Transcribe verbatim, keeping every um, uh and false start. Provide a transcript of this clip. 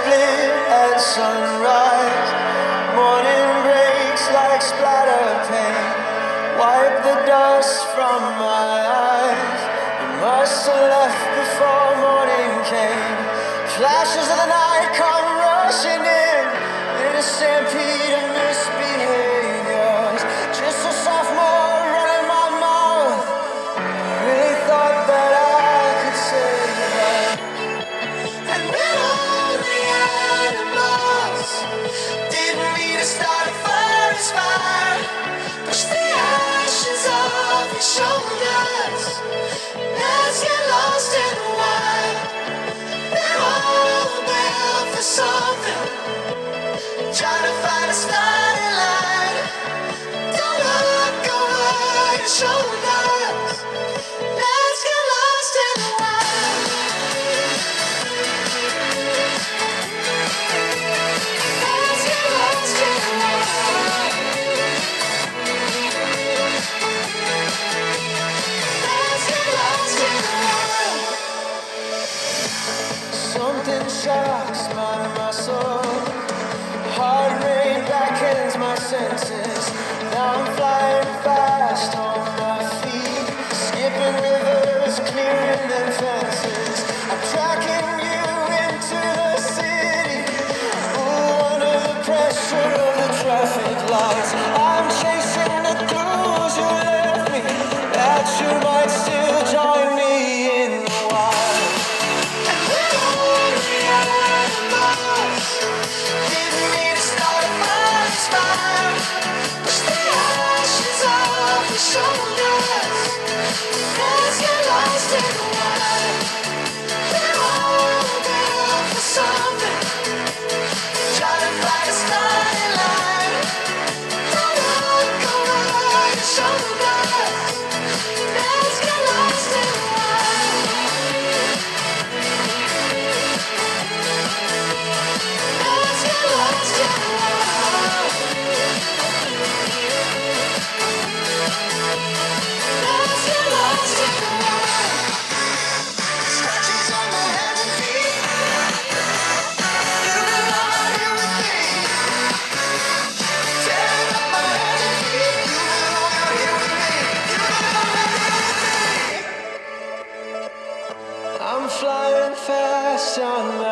split at sunrise. Morning breaks like splatter paint. Wipe the dust from my eyes. You must have left before morning came. Flashes of the night come rushing in, in a stampede of misbehaviors. Just a sophomore running my mouth. Really thought that I could save her. And we're all the animals. Didn't mean to start a forest fire. Push the ashes off your shoulders. Let's get lost in the wild. We're all built for something. Trying to find a starting line. Don't look over your shoulders. Let's get lost in the wild. Let's get lost in the wild. Let's get lost in the wild. Something shocks my muscle. Hard rain backends my senses. Now I'm flying fast on my feet, skipping rivers, clearing them fences. I'm tracking you into the city. Ooh, under the pressure of the traffic lights. I'm chasing the clues you left me, that you might still join me in the wild. And we're all the animals. Didn't mean to start a forest fire. Push the ashes off your shoulders. Let's get lost in the wild. We're all built for something. Trying to find a starting line. Don't look over your shoulders. Let's get lost in the wild. Let's get lost in the wild. Let's get lost in the wild. Scratches on my hands and feet. You belong here with me. Tearing up my hands and feet. You belong here with me. You belong here with me. I'm flying fast on my